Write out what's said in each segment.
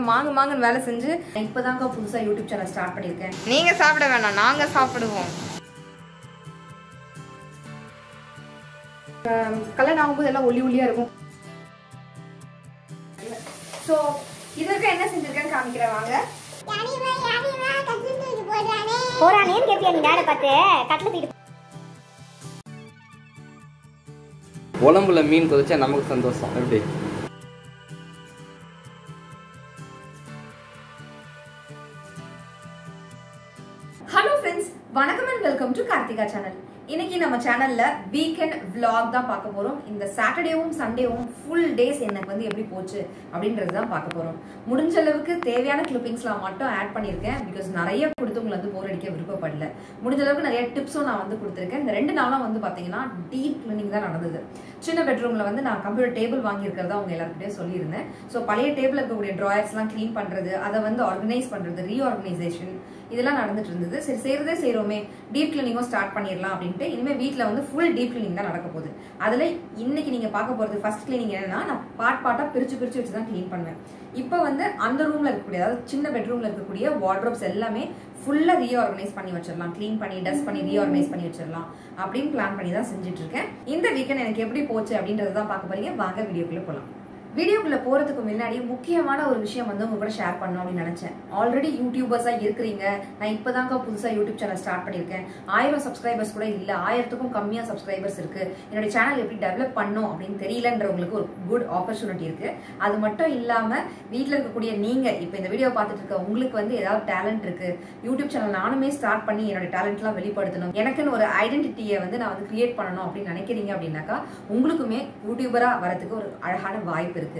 மாங்கன்னு வேலை செஞ்சு இப்போதாங்க புதுசாக யூடியூப் சேனல் ஸ்டார்ட் பண்ணியிருக்கேன். நீங்கள் சாப்பிட வேணாம், நாங்கள் சாப்பிடுவோம். கல்யாணம் ஆகும்போது எல்லாம் ஒல்லியாக இருக்கும். ஸோ இதற்கு என்ன செஞ்சிருக்கேன்னு காமிக்கிறேன் வாங்க. போறானேன்னு கேப்பியா நீ நேரம் பார்த்து கட்டில் தூக்கிட்டு உடம்புல மீன் கொதிச்சா நமக்கு சந்தோஷம். எப்படி ஹலோ ஃப்ரெண்ட்ஸ், வணக்கம் and welcome to Karthika channel. இன்னைக்கு நம்ம சேனல்ல வீக்கெண்ட் vlog தான் பார்க்க போறோம். இந்த சாட்டர்டேவும் சண்டேவும் ஃபுல் டேஸ் எனக்கு வந்து எப்படி போச்சு அப்படின்றது தான் பார்க்க போறோம். முடிஞ்ச அளவுக்கு தேவையான கிளிப்பிங்ஸ்லாம் மட்டும் ஆட் பண்ணியிருக்கேன். பிகாஸ் நிறைய கொடுத்து உங்களை வந்து போர் அடிக்க விருப்பப்படல. முடிஞ்ச அளவுக்கு நிறைய டிப்ஸும் நான் வந்து கொடுத்துருக்கேன். இந்த 2 நாளும் வந்து பாத்தீங்கன்னா டீப் கிளீனிங் தான் நடந்தது. சின்ன பெட்ரூம்ல வந்து நான் கம்ப்யூட்டர் டேபிள் வாங்கியிருக்கிறதா அவங்க எல்லாருக்கிட்டே சொல்லியிருந்தேன். ஸோ பழைய டேபிள் இருக்கக்கூடிய ட்ராயர்ஸ்லாம் க்ளீன் பண்றது, அதை வந்து ஆர்கனைஸ் பண்றது, ரீஆர்கனைசேஷன் இதெல்லாம் நடந்துட்டு இருந்தது. சரி செய்யறதே செய்யறோமே, டீப் கிளீனிங்கும் ஸ்டார்ட் பண்ணிடலாம் அப்படின்ட்டு இனிமே வீட்டில் வந்து ஃபுல் டீப் கிளீனிங் தான் நடக்க போகுது. அதுல இன்னைக்கு நீங்க பார்க்க போறது ஃபர்ஸ்ட் கிளீனிங் என்னன்னா, நான் பார்ட்டா பிரிச்சு வச்சு தான் கிளீன் பண்ணுவேன். இப்போ வந்து அந்த ரூம்ல இருக்கக்கூடிய, அதாவது சின்ன பெட்ரூம்ல இருக்கக்கூடிய வார்ட்ரோப்ஸ் எல்லாமே ஃபுல்லா ரீஆர்கனைஸ் பண்ணி வச்சிடலாம், கிளீன் பண்ணி டஸ்ட் பண்ணி ரீஆர்கனைஸ் பண்ணி வச்சிடலாம் அப்படின்னு பிளான் பண்ணி தான் செஞ்சுட்டு இருக்கேன். இந்த வீக்கெண்ட் எனக்கு எப்படி போச்சு அப்படின்றத தான் பார்க்க போறீங்க. வாங்க வீடியோக்குள்ள போகலாம். வீடியோக்குள்ள போறதுக்கு முன்னாடி முக்கியமான ஒரு விஷயம் வந்து உங்க கூட ஷேர் பண்ணணும் அப்படின்னு நினைச்சேன். ஆல்ரெடி யூடியூபர்ஸா இருக்கிறீங்க. நான் இப்பதாங்க புதுசா யூடியூப் சேனல் ஸ்டார்ட் பண்ணியிருக்கேன். 1000 சப்ஸ்கிரைபர்ஸ் கூட இல்ல, 1000க்கும் கம்மியா சப்ஸ்கிரைபர்ஸ் இருக்கு. என்னோட சேனல் எப்படி டெவலப் பண்ணும் அப்படின்னு தெரியலன்றவங்களுக்கு ஒரு குட் ஆப்பர்ச்சுனிட்டி இருக்கு. அது மட்டும் இல்லாம வீட்டுல இருக்கக்கூடிய நீங்க இப்ப இந்த வீடியோ பார்த்துட்டு இருக்க உங்களுக்கு வந்து ஏதாவது டேலண்ட் இருக்கு, யூடியூப் சேனல் நானுமே ஸ்டார்ட் பண்ணி என்னோட டேலண்ட் எல்லாம் வெளிப்படுத்தணும், எனக்குன்னு ஒரு ஐடென்டிட்டியை வந்து நான் வந்து கிரியேட் பண்ணணும் அப்படின்னு நினைக்கிறீங்க அப்படின்னாக்கா உங்களுக்குமே யூடியூபரா வரதுக்கு ஒரு அழகான வாய்ப்பு இருக்கு.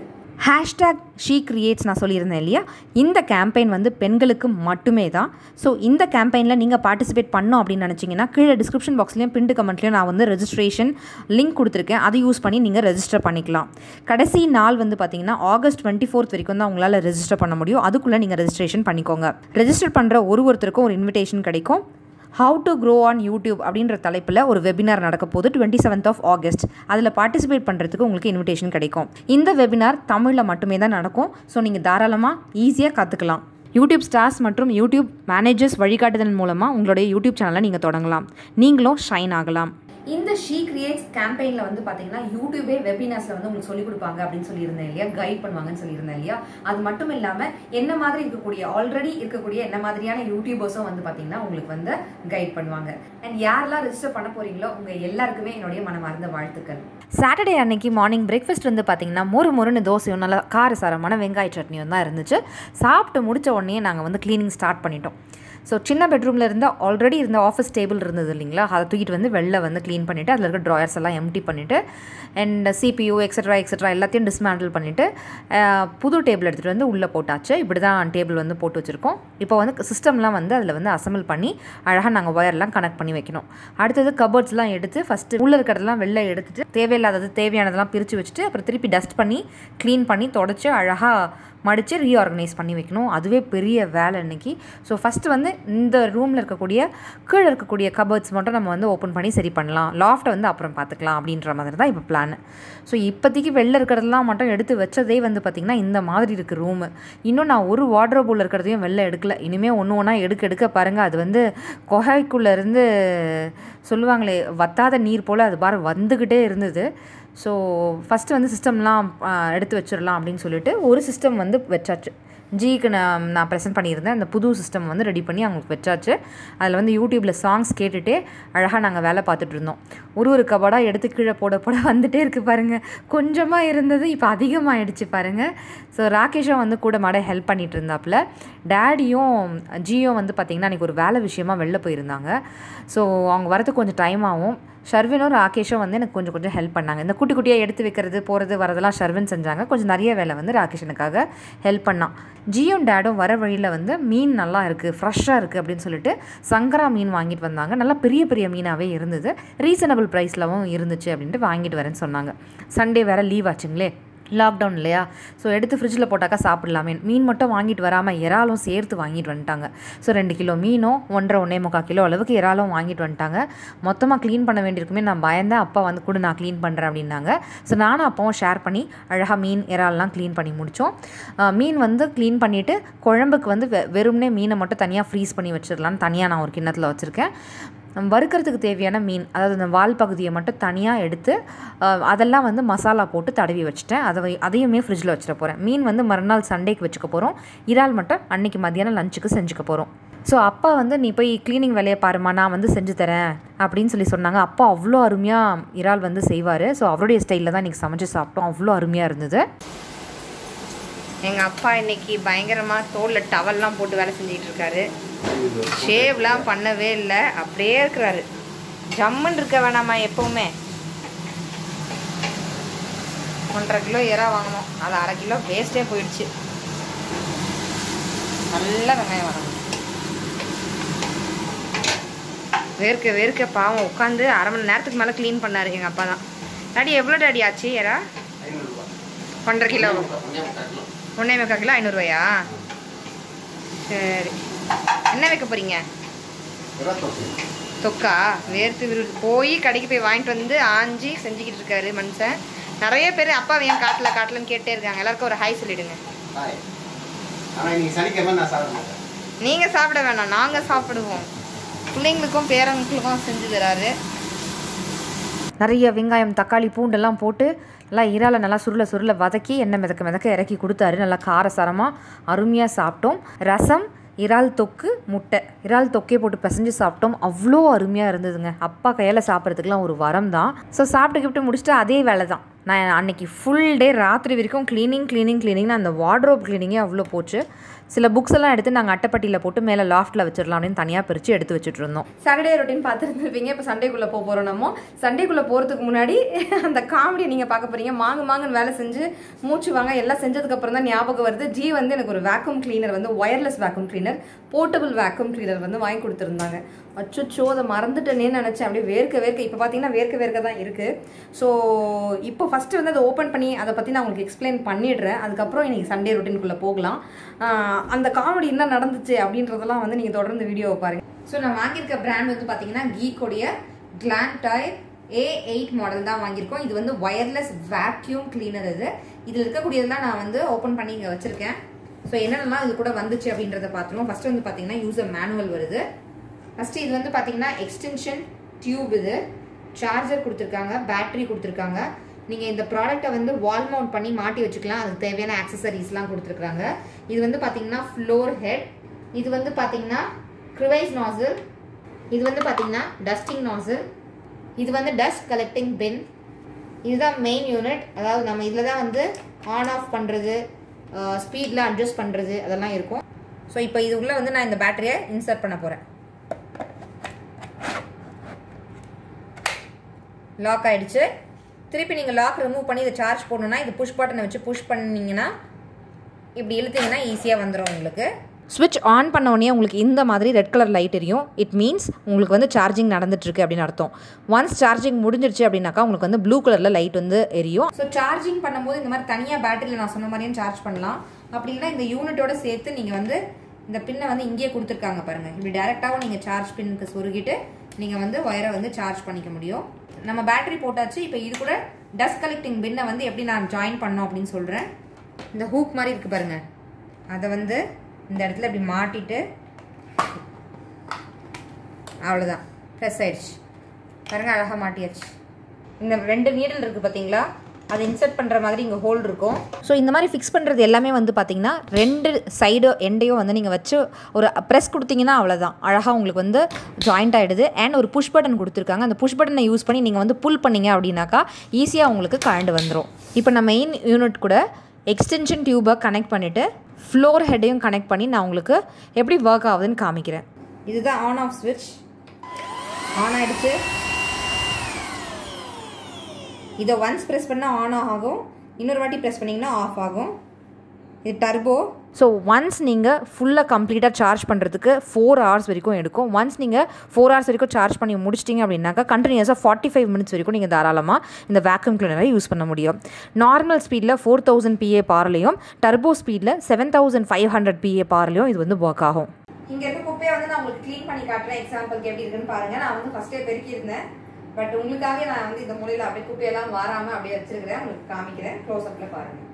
#SheCreates நான் சொல்லியிருந்தேன் இல்லையா, இந்த கேம்பெயின் வந்து பெண்களுக்கு மட்டுமே தான். ஸோ இந்த கேம்பெயினில் நீங்கள் பார்ட்டிசிபேட் பண்ணோம் அப்படின்னு நினச்சிங்கன்னா கீழே டிஸ்கிரிப்ஷன் பாக்ஸ்லையும் பின்டு கமெண்ட்லையும் நான் வந்து ரெஜிஸ்ட்ரேஷன் லிங்க் கொடுத்துருக்கேன். அதை யூஸ் பண்ணி நீங்கள் ரெஜிஸ்டர் பண்ணிக்கலாம். கடைசி நாள் வந்து பார்த்தீங்கன்னா ஆகஸ்ட் 24 வரைக்கும் தான் உங்களால் ரெஜிஸ்டர் பண்ண முடியும். அதுக்குள்ளே நீங்கள் ரெஜிஸ்ட்ரேஷன் பண்ணிக்கோங்க. ரெஜிஸ்டர் பண்ணுற ஒருத்தருக்கும் ஒரு இன்விடேஷன் கிடைக்கும். How to grow on YouTube அப்படின்ற தலைப்பில் ஒரு வெபினார் நடக்க போது 27th ஆகஸ்ட். அதில் பார்ட்டிசிபேட் பண்ணுறதுக்கு உங்களுக்கு இன்விடேஷன் கிடைக்கும். இந்த வெபினார் தமிழில் மட்டுமே தான் நடக்கும். ஸோ நீங்கள் தாராளமாக ஈஸியாக கற்றுக்கலாம். யூடியூப் ஸ்டார்ஸ் மற்றும் யூடியூப் மேனேஜர்ஸ் வழிகாட்டுதல் மூலமாக உங்களுடைய யூடியூப் சேனலை நீங்கள் தொடங்கலாம், நீங்களும் ஷைன் ஆகலாம். இந்த ஷீக்ரியேட்ஸ் கேம்பெயினில் வந்து பார்த்தீங்கன்னா யூடியூபே வெபினார்ஸில் வந்து உங்களுக்கு சொல்லிக் கொடுப்பாங்க அப்படின்னு சொல்லியிருந்தேன் இல்லையா, கைட் பண்ணுவாங்கன்னு சொல்லியிருந்தேன் இல்லையா. அது மட்டும் இல்லாமல் என்ன மாதிரி இருக்கக்கூடிய ஆல்ரெடி இருக்கக்கூடிய என்ன மாதிரியான யூடியூபர்ஸும் வந்து பார்த்தீங்கன்னா உங்களுக்கு வந்து கைட் பண்ணுவாங்க. அண்ட் யாரெல்லாம் ரெஜிஸ்டர் பண்ண போறீங்களோ உங்கள் எல்லாருக்குமே என்னுடைய மனமார்ந்த வாழ்த்துக்கள். சாட்டர்டே அன்னைக்கு மார்னிங் பிரேக்ஃபாஸ்ட் வந்து பார்த்தீங்கன்னா மொறுன்னு தோசையும் நல்லா காரசாரமான வெங்காய சட்னியும் தான் இருந்துச்சு. சாப்பிட்டு முடித்த உடனே நாங்கள் வந்து கிளீனிங் ஸ்டார்ட் பண்ணிட்டோம். ஸோ சின்ன பெட்ரூமில் இருந்தால் ஆல்ரெடி இருந்த ஆஃபீஸ் டேபிள் இருந்தது இல்லைங்களா, அதை தூக்கிட்டு வந்து வெளில வந்து க்ளீன் பண்ணிவிட்டு அதில் இருக்க ட்ராயர்ஸ் எல்லாம் எம்டி பண்ணிவிட்டு அண்ட் CPU எக்ஸட்ரா எல்லாத்தையும் டிஸ்மேண்டில் பண்ணிவிட்டு புது டேபிள் எடுத்துகிட்டு வந்து உள்ளே போட்டாச்சு. இப்படி தான் டேபிள் வந்து போட்டு வச்சுருக்கோம். இப்போ வந்து சிஸ்டம்லாம் வந்து அதில் வந்து அசம்பிள் பண்ணி அழகாக நாங்கள் ஒயர்லாம் கனெக்ட் பண்ணி வைக்கணும். அடுத்தது கபோர்ட்ஸ்லாம் எடுத்து ஃபஸ்ட்டு உள்ளே இருக்கிறதெல்லாம் வெளில எடுத்துகிட்டு தேவையில்லாதது தேவையானதெல்லாம் பிரித்து வச்சுட்டு அப்புறம் திருப்பி டஸ்ட் பண்ணி க்ளீன் பண்ணி தொடச்சி அழகாக மடித்து ரீஆர்கனைஸ் பண்ணி வைக்கணும். அதுவே பெரிய வேலை இன்றைக்கி. ஸோ ஃபஸ்ட்டு வந்து இந்த ரூமில் இருக்கக்கூடிய கீழே இருக்கக்கூடிய கபர்ட்ஸ் மட்டும் நம்ம வந்து ஓப்பன் பண்ணி சரி பண்ணலாம், லாஃப்ட்டை வந்து அப்புறம் பார்த்துக்கலாம் அப்படின்ற மாதிரி தான் இப்போ பிளான். ஸோ இப்போதைக்கு வெளில இருக்கிறதெல்லாம் மட்டும் எடுத்து வச்சதே வந்து பார்த்திங்கன்னா இந்த மாதிரி இருக்குது ரூமு. இன்னும் நான் ஒரு வார்ட்ரோப் உள்ள இருக்கிறதையும் வெளில எடுக்கல. இனிமேல் ஒன்று எடுக்க பாருங்கள், அது வந்து குகைக்குள்ளேருந்து சொல்லுவாங்களே வத்தாத நீர் போல் அது பாரு வந்துக்கிட்டே இருந்தது. ஸோ ஃபஸ்ட்டு வந்து சிஸ்டம்லாம் எடுத்து வச்சிடலாம் அப்படின்னு சொல்லிட்டு ஒரு சிஸ்டம் வந்து வச்சாச்சு. ஜிக்கு நான் ப்ரெசென்ட் பண்ணியிருந்தேன். அந்த புது சிஸ்டம் வந்து ரெடி பண்ணி அவங்களுக்கு வச்சாச்சு. அதில் வந்து யூடியூப்பில் சாங்ஸ் கேட்டுகிட்டே அழகாக நாங்கள் வேலை பார்த்துட்டு இருந்தோம். ஒரு கபடாக எடுத்து கீழே போட வந்துகிட்டே இருக்குது பாருங்கள். கொஞ்சமாக இருந்தது இப்போ அதிகமாகிடுச்சு பாருங்கள். ஸோ ராகேஷும் வந்து கூட மாட ஹெல்ப் பண்ணிகிட்டு இருந்தாப்புல. டேடியும் ஜியும் வந்து பார்த்திங்கன்னா அன்றைக்கி ஒரு வேலை விஷயமாக வெளில போயிருந்தாங்க. ஸோ அவங்க வரதுக்கு கொஞ்சம் டைம் ஆகும். ஷர்வினும் ராகேஷும் வந்து எனக்கு கொஞ்சம் ஹெல்ப் பண்ணாங்க. இந்த குட்டியாக எடுத்து வைக்கிறது போகிறது வரதெல்லாம் ஷர்வின் செஞ்சாங்க. கொஞ்சம் நிறைய வேலை வந்து ராகேஷனுக்காக ஹெல்ப் பண்ணான். ஜியும் டேடும் வர வழியில் வந்து மீன் நல்லா இருக்குது, ஃப்ரெஷ்ஷாக இருக்குது அப்படின்னு சொல்லிட்டு சங்கரா மீன் வாங்கிட்டு வந்தாங்க. நல்லா பெரிய மீனாகவே இருந்தது, ரீசனபிள் ப்ரைஸ்லவும் இருந்துச்சு அப்படின்ட்டு வாங்கிட்டு வரேன்னு சொன்னாங்க. சண்டே வேறு லீவ் ஆச்சுங்களே, லாக்டவுன் இல்லையா, ஸோ எடுத்து ஃப்ரிட்ஜில் போட்டாக்கா சாப்பிடலாமே. மீன் மட்டும் வாங்கிட்டு வராமல் இறாலும் சேர்த்து வாங்கிட்டு வந்துட்டாங்க. ஸோ 2 கிலோ மீனும் 1.5 கிலோ அளவுக்கு இறாலும் வாங்கிட்டு வந்துட்டாங்க. மொத்தமாக க்ளீன் பண்ண வேண்டியிருக்குமே நான் பயந்தேன். அப்பா வந்து கூட நான் க்ளீன் பண்ணுறேன் அப்படின்னாங்க. ஸோ நானும் அப்பாவும் ஷேர் பண்ணி அழகாக மீன் இறால்லாம் க்ளீன் பண்ணி முடித்தோம். மீன் வந்து க்ளீன் பண்ணிவிட்டு குழம்புக்கு வந்து வெறும்னே மீனை மட்டும் தனியாக ஃப்ரீஸ் பண்ணி வச்சிடலான்னு தனியாக நான் ஒரு கிண்ணத்தில் வச்சுருக்கேன். வறுக்கிறதுக்கு தேவையான மீன், அதாவது அந்த வால் பகுதியை மட்டும் தனியாக எடுத்து அதெல்லாம் வந்து மசாலா போட்டு தடவி வச்சுட்டேன். அதையுமே ஃப்ரிட்ஜில் வச்சுட போகிறேன். மீன் வந்து மறுநாள் சண்டேக்கு வச்சுக்க போகிறோம். இறால் மட்டும் அன்றைக்கி மத்தியானம் லஞ்சுக்கு செஞ்சுக்க போகிறோம். ஸோ அப்பா வந்து நீ போய் க்ளீனிங் வேலையை பாருமா, நான் வந்து செஞ்சு தரேன் அப்படின்னு சொன்னாங்க. அப்பா அவ்வளோ அருமையாக இறால் வந்து செய்வார். ஸோ அவருடைய ஸ்டைலில் தான் இன்றைக்கி சமைச்சு சாப்பிட்டோம். அவ்வளோ அருமையாக இருந்தது. எங்கள் அப்பா இன்னைக்கு பயங்கரமாக தோலில் டவல்லாம் போட்டு வேலை செஞ்சுக்கிட்டு இருக்காரு. ஷேவ்லாம் பண்ணவே இல்லை, அப்படியே இருக்கிறாரு. ஜம்முன்னு இருக்க வேணாமா எப்போவுமே. 1.5 கிலோ இறா வாங்கணும், அது 1/2 கிலோ வேஸ்ட்டே போயிடுச்சு. நல்லா வெங்காயம் வாங்கணும். வேர்க்க பாவம் உட்காந்து 1/2 மணி நேரத்துக்கு மேலே க்ளீன் பண்ணார் எங்கள் அப்பா தான். டாடி எவ்வளோ டாடி ஆச்சு இறா? 1.5 கிலோ 1.25 கிலோ 500 ரூபாயா? சரி, என்ன வைக்க போகிறீங்க? தொக்கா? வேர்த்து விறுவிறு போய் கடைக்கு போய் வாங்கிட்டு வந்து ஆஞ்சி செஞ்சுக்கிட்டு இருக்காரு மனுஷன். நிறைய பேர் அப்பா ஏன் காட்டலன்னு கேட்டே இருக்காங்க. எல்லாருக்கும் ஒரு ஹாய் சொல்லிடுங்க. நீங்கள் சாப்பிட வேணாம், நாங்கள் சாப்பிடுவோம். பிள்ளைங்களுக்கும் பேரங்களுக்கும் செஞ்சு தராரு. நிறைய வெங்காயம் தக்காளி பூண்டெல்லாம் போட்டு நல்லா இறாலை நல்லா சுருளை வதக்கி எண்ணெய் மிதக்க இறக்கி கொடுத்தாரு. நல்லா காரசாரமாக அருமையாக சாப்பிட்டோம். ரசம், இறால் தொக்கு, முட்டை, இறால் தொக்கையை போட்டு பிசைஞ்சு சாப்பிட்டோம். அவ்வளோ அருமையாக இருந்ததுங்க. அப்பா கையில் சாப்பிட்றதுக்குலாம் ஒரு வரம் தான். ஸோ சாப்பிட்டு முடிச்சுட்டு அதே வேலை தான். நான் அன்றைக்கி ஃபுல் டே ராத்திரி வரைக்கும் க்ளீனிங்னு அந்த வார்ட்ரோப் க்ளீனிங்கே அவ்வளோ போச்சு. சில புக்ஸ் எல்லாம் எடுத்து நாங்கள் அட்டைப்பட்டியில் போட்டு மேலே லாஃப்ட்டில் வச்சிடலாம் அப்படின்னு தனியாக பிரித்து எடுத்து வச்சுட்டு இருந்தோம். சாட்டர்டே ரொட்டீன் பார்த்துருந்துருப்பீங்க. இப்போ சண்டேக்குள்ளே போகிறோம். நம்ம சண்டேக்குள்ளே போகிறதுக்கு முன்னாடி அந்த காமெடி நீங்கள் பார்க்க போகிறீங்க. மாங்குன்னு வேலை செஞ்சு மூச்சு வாங்க எல்லாம் செஞ்சதுக்கப்புறம் தான் ஞாபகம் வருது. ஜி வந்து எனக்கு ஒரு வேக்யூம் கிளீனர் வந்து wireless vacuum cleaner, portable vacuum cleaner வந்து வாங்கி கொடுத்துருந்தாங்க. அச்சோ அதை மறந்துட்டேனேன்னு நினச்சேன். அப்படியே வேர்க்க இப்போ பார்த்தீங்கன்னா வேர்க்க தான் இருக்குது. ஸோ இப்போ ஃபஸ்ட்டு வந்து அதை ஓப்பன் பண்ணி அதை பற்றி நான் உங்களுக்கு எக்ஸ்பிளைன் பண்ணிடுறேன். அதுக்கப்புறம் இன்றைக்கி சண்டே ரொட்டீனுக்குள்ளே போகலாம். அந்த காமெடி என்ன நடந்துச்சு அப்படின்றதெல்லாம் வந்து நீங்கள் தொடர்ந்து வீடியோவை பாருங்கள். ஸோ நான் வாங்கியிருக்க பிராண்ட் வந்து பார்த்தீங்கன்னா கீக்கோடைய Glantoir A8 மாடல் தான் வாங்கியிருக்கோம். இது வந்து ஒயர்லெஸ் வேக்யூம் கிளீனர். இதில் இருக்கக்கூடியதெல்லாம் நான் வந்து ஓப்பன் பண்ணி இங்கே வச்சுருக்கேன். ஸோ என்னென்னலாம் இது கூட வந்துச்சு அப்படின்றத பார்த்துருவோம். ஃபஸ்ட்டு வந்து பார்த்தீங்கன்னா யூசர் மேனுவல் வருது. ஃபஸ்ட்டு இது வந்து பார்த்தீங்கன்னா எக்ஸ்டென்ஷன் டியூப், இது சார்ஜர் கொடுத்துருக்காங்க, பேட்டரி கொடுத்துருக்காங்க. நீங்கள் இந்த ப்ராடக்டை வந்து வால் மவுண்ட் பண்ணி மாட்டி வச்சுக்கலாம். அதுக்கு தேவையான ஆக்சசரிஸ்லாம் கொடுத்துருக்காங்க. இது வந்து பார்த்தீங்கன்னா ஃப்ளோர் ஹெட், இது வந்து பார்த்தீங்கன்னா க்ரிவைஸ் நாசில், இது வந்து பார்த்தீங்கன்னா டஸ்டிங் நாசில், இது வந்து டஸ்ட் கலெக்டிங் பின். இதுதான் மெயின் யூனிட். அதாவது நம்ம இதில் தான் வந்து ஆன் ஆஃப் பண்ணுறது, ஸ்பீடில் அட்ஜஸ்ட் பண்ணுறது அதெல்லாம் இருக்கும். ஸோ இப்போ இது உள்ள வந்து நான் இந்த பேட்டரியை இன்சர்ட் பண்ண போகிறேன். லாக் ஆகிடுச்சு. திருப்பி நீங்கள் லாக் ரிமூவ் பண்ணி இதை சார்ஜ் போடணுன்னா இது புஷ் பட்டனை வச்சு புஷ் பண்ணிங்கன்னா இப்படி இழுத்தீங்கன்னா ஈஸியாக வந்துடும். உங்களுக்கு ஸ்விட்ச் ஆன் பண்ண உடனே உங்களுக்கு இந்த மாதிரி ரெட் கலர் லைட் எரியும். இட் மீன்ஸ் உங்களுக்கு வந்து சார்ஜிங் நடந்துட்டுருக்கு அப்படின்னு அர்த்தம். ஒன்ஸ் சார்ஜிங் முடிஞ்சிருச்சு அப்படின்னாக்கா உங்களுக்கு வந்து ப்ளூ கலரில் லைட் வந்து எரியும். ஸோ சார்ஜிங் பண்ணும்போது இந்த மாதிரி தனியாக பேட்டரியில் நான் சொன்ன மாதிரியும் சார்ஜ் பண்ணலாம். அப்படி இல்லைனா இந்த யூனிட்டோட சேர்த்து நீங்கள் வந்து இந்த பின்னை வந்து இங்கேயே கொடுத்துருக்காங்க பாருங்கள். இப்படி டேரெக்டாகவும் நீங்கள் சார்ஜ் பின்னுக்கு சொருகிட்டு நீங்கள் வந்து ஒயரை வந்து சார்ஜ் பண்ணிக்க முடியும். நம்ம பேட்டரி போட்டாச்சு. இப்போ இது கூட டஸ்ட் கலெக்டிங் பின்னை வந்து எப்படி நான் ஜாயின் பண்ணோம் அப்படின்னு சொல்கிறேன். இந்த ஹூக் மாதிரி இருக்குது பாருங்கள், அதை வந்து இந்த இடத்துல இப்படி மாட்டிட்டு அவ்வளோதான், ப்ரெஸ் ஆயிடுச்சு பாருங்கள், அழகாக மாட்டியாச்சு. இந்த 2 நீடில் இருக்குது பார்த்தீங்களா, அதை இன்சர்ட் பண்ணுற மாதிரி இங்கே ஹோல் இருக்கும். ஸோ இந்த மாதிரி ஃபிக்ஸ் பண்ணுறது எல்லாமே வந்து பார்த்தீங்கன்னா 2 சைடு எண்டையும் வந்து நீங்கள் வச்சு ஒரு ப்ரெஸ் கொடுத்தீங்கன்னா அவ்வளோதான், அழகாக உங்களுக்கு வந்து ஜாயிண்ட் ஆகிடுது. அண்ட் ஒரு புஷ் பட்டன் கொடுத்துருக்காங்க. அந்த புஷ் பட்டனை யூஸ் பண்ணி நீங்கள் வந்து புல் பண்ணிங்க அப்படின்னாக்கா ஈஸியாக உங்களுக்கு கரண்ட் வந்துடும். இப்போ நான் மெயின் யூனிட் கூட எக்ஸ்டென்ஷன் டியூபை கனெக்ட் பண்ணிவிட்டு ஃப்ளோர் ஹெட்டையும் கனெக்ட் பண்ணி நான் உங்களுக்கு எப்படி ஒர்க் ஆகுதுன்னு காமிக்கிறேன். இதுதான் ஆன் ஆஃப் ஸ்விட்ச். ஆன் ஆகிடுச்சு. இதை ஒன்ஸ் ப்ரெஸ் பண்ணால் ஆன் ஆகும், இன்னொரு வாட்டி ப்ரெஸ் பண்ணிங்கன்னா ஆஃப் ஆகும். இது டர்போ. ஸோ ஒன்ஸ் நீங்கள் ஃபுல்லாக கம்ப்ளீட்டாக சார்ஜ் பண்ணுறதுக்கு 4 hours வரைக்கும் எடுக்கும். ஒன்ஸ் நீங்கள் 4 hours வரைக்கும் சார்ஜ் பண்ணி முடிச்சிட்டிங்க அப்படின்னாக்கா கண்டினியூஸாக 45 minutes வரைக்கும் நீங்கள் தாராளமாக இந்த வேக்யூம் கிளீனரை யூஸ் பண்ண முடியும். நார்மல் ஸ்பீடில் 4000 PA பவர்லையும் டர்போ ஸ்பீடில் 7500 PA பவர்லையும் இது வந்து ஒர்க் ஆகும். இங்கே இருக்க குப்பையை வந்து நான் உங்களுக்கு க்ளீன் பண்ணி காட்டுறேன். எக்ஸாம்பிளுக்கு எப்படி இருக்குன்னு பாருங்கள். நான் வந்து ஃபஸ்ட்டே பெருக்கியிருந்தேன். பட் உங்களுக்காகவே நான் வந்து இந்த முறையில் அப்படியே குப்பையெல்லாம் வாராமல் அப்படியே வச்சிருக்கிறேன். உங்களுக்கு காமிக்கிறேன். க்ளோஸ்அப்பில் பாருங்கள்.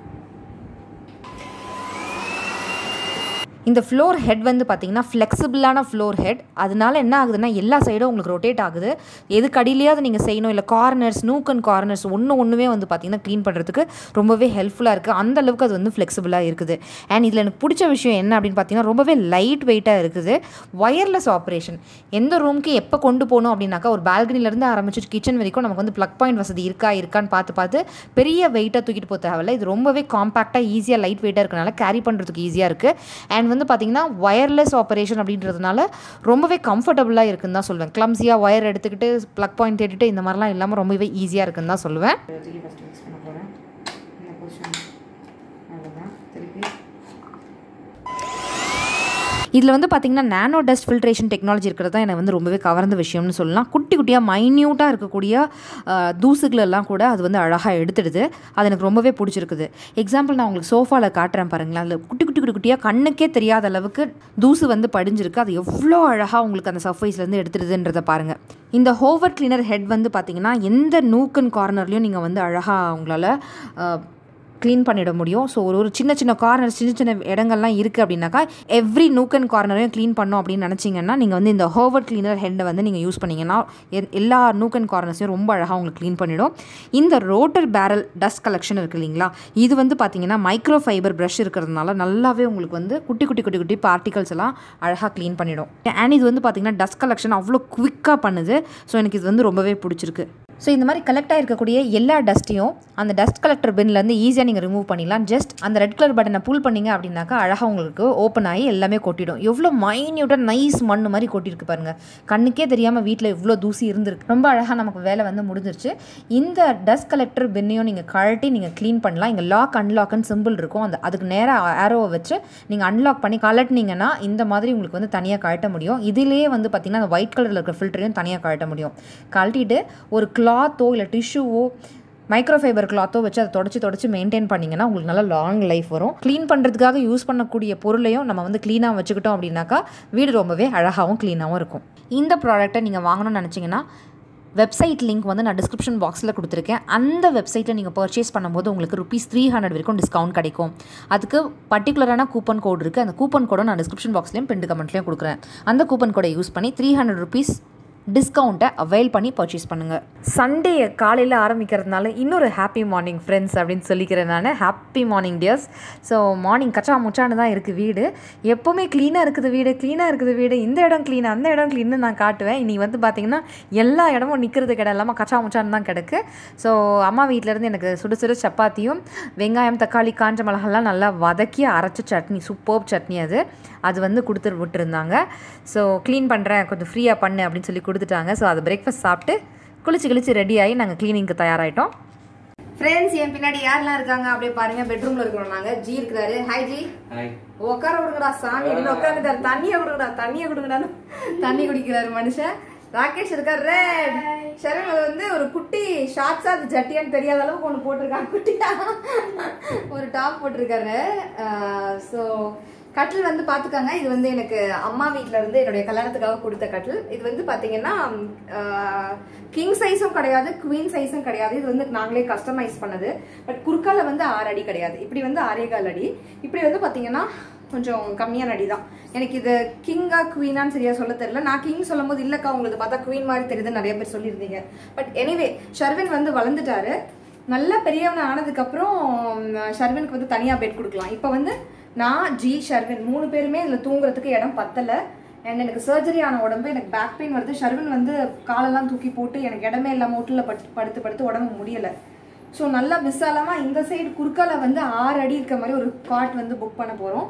இந்த ஃப்ளோர் ஹெட் வந்து பார்த்திங்கன்னா ஃப்ளெக்சிபிளான ஃப்ளோர் ஹெட். அதனால என்ன ஆகுதுன்னா எல்லா சைடும் உங்களுக்கு ரொட்டேட் ஆகுது. எதுக்கு அடியிலேயாவது நீங்கள் செய்யணும், இல்லை கார்னர்ஸ், நூக் அண்ட் கார்னர்ஸ் ஒன்றுமே வந்து பார்த்திங்கன்னா க்ளீன் பண்ணுறதுக்கு ரொம்பவே ஹெல்ப்ஃபுல்லாக இருக்குது. அந்த அளவுக்கு அது வந்து ஃப்ளெக்சிபிளாக இருக்குது. அண்ட் இதில் எனக்கு பிடிச்ச விஷயம் என்ன அப்படின்னு பார்த்தீங்கன்னா ரொம்பவே லைட் வெயிட்டாக இருக்குது. Wireless operation. எந்த ரூமுக்கு எப்போ கொண்டு போகணும் அப்படின்னாக்கா ஒரு பால்கனிலேருந்து ஆரம்பிச்சு கிச்சன் வரைக்கும் நமக்கு வந்து ப்ளக் பாயிண்ட் வசதி இருக்கான்னு பார்த்து பெரிய வெயிட்டாக தூக்கிட்டு போக தேவையில்லை. இது ரொம்பவே காம்பாக்டாக ஈஸியாக லைட் வெயிட்டாக இருக்கனால கேரி பண்ணுறதுக்கு ஈஸியாக இருக்குது. அண்ட் வந்து பார்த்தீங்கன்னா ஒயர்லெஸ் ஆப்ரேஷன் அப்படின்றதுனால ரொம்பவே கம்ஃபர்டபுளாக இருக்குன்னு தான் சொல்லுவேன். கிளம்ஸியாக ஒயர் எடுத்துக்கிட்டு ப்ளக் பாயிண்ட் தேடிட்டு இந்த மாதிரிலாம் இல்லாமல் ரொம்பவே ஈஸியாக இருக்குன்னு தான் சொல்லுவேன். இதில் வந்து பார்த்திங்கன்னா நானோ டஸ்ட் ஃபில்ட்ரேஷன் டெக்னாலஜி இருக்கிறது தான் எனக்கு வந்து ரொம்பவே கவர்ந்த விஷயம்னு சொல்லலாம். குட்டி குட்டியாக மைன்யூட்டாக இருக்கக்கூடிய தூசுகளெல்லாம் கூட அது வந்து அழகாக எடுத்துடுது. அது எனக்கு ரொம்பவே பிடிச்சிருக்குது. எக்ஸாம்பிள் நான் உங்களுக்கு சோஃபாவில் காட்டுறேன் பாருங்களேன். அதில் குட்டியாக கண்ணுக்கே தெரியாத அளவுக்கு தூசு வந்து படிஞ்சிருக்கு. அது எவ்வளோ அழகாக உங்களுக்கு அந்த சர்ஃபேஸ்லேருந்து எடுத்துடுதுன்றதை பாருங்கள். இந்த ஹோவர்ட் கிளீனர் ஹெட் வந்து பார்த்திங்கன்னா எந்த நூக் அண்ட் கார்னர்லையும் நீங்கள் வந்து அழகாக உங்களால் க்ளீன் பண்ணிட முடியும். ஸோ ஒரு சின்ன கார்னர் சின்ன இடங்கள்லாம் இருக்குது அப்படின்னாக்கா எவ்ரி நூக் அண்ட் கார்னரையும் க்ளீன் பண்ணோம் அப்படின்னு நினச்சிங்கன்னா நீங்கள் வந்து இந்த ஹோவர்ட் கிளீனர் ஹெட்டை வந்து நீங்கள் யூஸ் பண்ணிங்கன்னா எல்லா நூக் அண்ட் கார்னர்ஸையும் ரொம்ப அழகாக உங்களுக்கு க்ளீன் பண்ணிடும். இந்த ரோட்டர் பேரல் டஸ்ட் கலெக்ஷன் இருக்குது இல்லைங்களா, இது வந்து பார்த்திங்கன்னா மைக்ரோஃபைபர் ப்ரஷ் இருக்கிறதுனால நல்லாவே உங்களுக்கு வந்து குட்டி பார்ட்டிகல்ஸ் எல்லாம் அழகாக க்ளீன் பண்ணிடும். அண்ட் இது வந்து பார்த்திங்கன்னா டஸ்ட் கலெக்ஷன் அவ்வளோ குவிக்காக பண்ணுது. ஸோ எனக்கு இது வந்து ரொம்பவே பிடிச்சிருக்கு. ஸோ இந்த மாதிரி கலெக்ட் ஆகிருக்கக்கூடிய எல்லா டஸ்ட்டையும் அந்த டஸ்ட் கலெக்டர் பின்லேருந்து ஈஸியாக நீங்கள் ரிமூவ் பண்ணிடலாம். ஜஸ்ட் அந்த ரெட் கலர் பட்டனை புல் பண்ணிங்க அப்படின்னாக்கா அழகாக உங்களுக்கு ஓப்பன் ஆகி எல்லாமே கொட்டிடும். எவ்வளோ மைன்யூட்டாக நைஸ் மண் மாதிரி கொட்டியிருக்கு பாருங்கள். கண்ணுக்கே தெரியாமல் வீட்டில் இவ்வளோ தூசி இருந்திருக்கு. ரொம்ப அழகாக நமக்கு வேலை வந்து முடிஞ்சிருச்சு. இந்த டஸ்ட் கலெக்டர் பின்னையும் நீங்கள் கழட்டி நீங்கள் க்ளீன் பண்ணலாம். இங்கே லாக் அன்லாக்னு சிம்பிள் இருக்கும். அதுக்கு நேராக ஆரோவை வச்சு நீங்கள் அன்லாக் பண்ணி கலட்டினீங்கன்னா இந்த மாதிரி உங்களுக்கு வந்து தனியாக கழட்ட முடியும். இதிலேயே வந்து பார்த்திங்கன்னா அந்த ஒயிட் கலரில் இருக்கிற ஃபில்டரையும் தனியாக கழட்ட முடியும். கழட்டிட்டு ஒரு கிளாத்தோ இல்லை டிஷ்யூவோ மைக்ரோஃபைபர் கிளாத்தோ வச்சு அதை தொடச்சி மெயின்டைன் பண்ணிங்கன்னா உங்களுக்கு நல்லா லாங் லைஃப் வரும். க்ளீன் பண்ணுறதுக்காக யூஸ் பண்ணக்கூடிய பொருளையும் நம்ம வந்து க்ளீனாக வச்சுக்கிட்டோம் அப்படின்னாக்கா வீடு ரொம்பவே அழகாகவும் க்ளீனாகவும் இருக்கும். இந்த ப்ராடக்ட்டை நீங்கள் வாங்கணும்னு நினச்சிங்கன்னா வெப்சைட் லிங்க் வந்து நான் டிஸ்கிரிப்ஷன் பாக்ஸில் கொடுத்துருக்கேன். அந்த வெப்சைட்டில் நீங்கள் பர்ச்சேஸ் பண்ணும்போது உங்களுக்கு ₹300 வரைக்கும் டிஸ்கவுண்ட் கிடைக்கும். அதுக்கு பர்டிகுலரான கூப்பன் கோட் இருக்குது. அந்த கூப்பன் கோடை நான் டிஸ்கிரிப்ஷன் பாக்ஸ்லேயும் பின் கமெண்ட்லேயும் கொடுக்குறேன். அந்த கூப்பன் கோடை யூஸ் பண்ணி ₹300 டிஸ்கவுண்ட்டை அவைல் பண்ணி பர்ச்சேஸ் பண்ணுங்கள். சண்டே காலையில் ஆரம்பிக்கிறதுனால இன்னொரு ஹாப்பி மார்னிங் ஃப்ரெண்ட்ஸ் அப்படின்னு சொல்லிக்கிறேன் நான். Happy morning dears. So morning கச்சா முச்சான்னு தான் இருக்குது வீடு. எப்போவுமே க்ளீனாக இருக்குது வீடு, இந்த இடம் க்ளீன் அந்த இடம் க்ளீன்னு நான் காட்டுவேன். இன்றைக்கி வந்து பார்த்திங்கன்னா எல்லா இடமும் நிற்கிறதுக்கு இடம் இல்லாமல் கச்சா முச்சான்னு தான் கிடக்கு. ஸோ அம்மா வீட்டிலேருந்து எனக்கு சுடு சப்பாத்தியும் வெங்காயம் தக்காளி காஞ்ச மிளகாலாம் நல்லா வதக்கி அரைச்ச சட்னி, சூப்பர் சட்னி அது வந்து கொடுத்துட்டு விட்டுருந்தாங்க. ஸோ க்ளீன் பண்ணுறேன் கொஞ்சம் ஃப்ரீயாக பண்ணு அப்படின்னு சொல்லி கொடுத்துட்டாங்க. ஸோ அது பிரேக்ஃபாஸ்ட் சாப்பிட்டு குளிச்சு ரெடி ஆகி நாங்கள் க்ளீனிங்க்கு தயாராகிட்டோம். ஃப்ரெண்ட்ஸ் என் பின்னாடி யாரெல்லாம் இருக்காங்க அப்படியே பாருங்க. பெட்ரூம்ல இருக்கிறோம் நாங்கள். ஜி இருக்கிறாரு. ஹாய் ஜி. உட்கார விடுங்கடா சாமி அப்படின்னு உட்காந்துட்டாரு. தண்ணியை கொடுங்கடான்னு தண்ணி குடிக்கிறாரு மனுஷன். ராகேஷ் இருக்கார். ரெட் ஷரன் வந்து ஒரு குட்டி ஷார்ட்ஸா அது ஜட்டியான்னு தெரியாத அளவுக்கு ஒன்று போட்டிருக்காங்க. குட்டியா ஒரு டாப் போட்டிருக்காரு. ஸோ கட்டில் வந்து பார்த்துக்காங்க. இது வந்து எனக்கு அம்மா வீட்டில் இருந்து என்னுடைய கல்யாணத்துக்காக கொடுத்த கட்டில். இது வந்து பார்த்தீங்கன்னா கிங் சைஸும் கிடையாது, குவீன் சைஸும் கிடையாது. இது வந்து நாங்களே கஸ்டமைஸ் பண்ணது. பட் குறுக்கால வந்து 6 அடி கிடையாது. இப்படி வந்து 6.25 அடி. இப்படி வந்து பார்த்தீங்கன்னா கொஞ்சம் கம்மியான அடி தான். எனக்கு இது கிங்கா குவீனான்னு சரியா சொல்ல தெரியல. நான் கிங் சொல்லும் போது இல்லக்கா உங்களுக்கு பார்த்தா குவீன் மாதிரி தெரியுதுன்னு நிறைய பேர் சொல்லியிருந்தீங்க. பட் எனிவே ஷர்வின் வந்து வளர்ந்துட்டாரு. நல்லா பெரியவனை ஆனதுக்கப்புறம் ஷர்வினுக்கு வந்து தனியாக பெட் கொடுக்கலாம். இப்போ வந்து நான் ஜி ஷர்வின் 3 பேருமே இதில் தூங்குறதுக்கு இடம் பத்தலை. அண்ட் எனக்கு சர்ஜரி ஆன உடம்பு, எனக்கு பேக் பெயின் வருது. ஷர்வின் வந்து காலெல்லாம் தூக்கி போட்டு எனக்கு இடமே இல்லாமல் வீட்டில் படுத்து உடம்பு முடியலை. ஸோ நல்லா விசாலமாக இந்த சைடு குறுக்கால வந்து 6 அடி இருக்க மாதிரி ஒரு காட் வந்து புக் பண்ண போகிறோம்.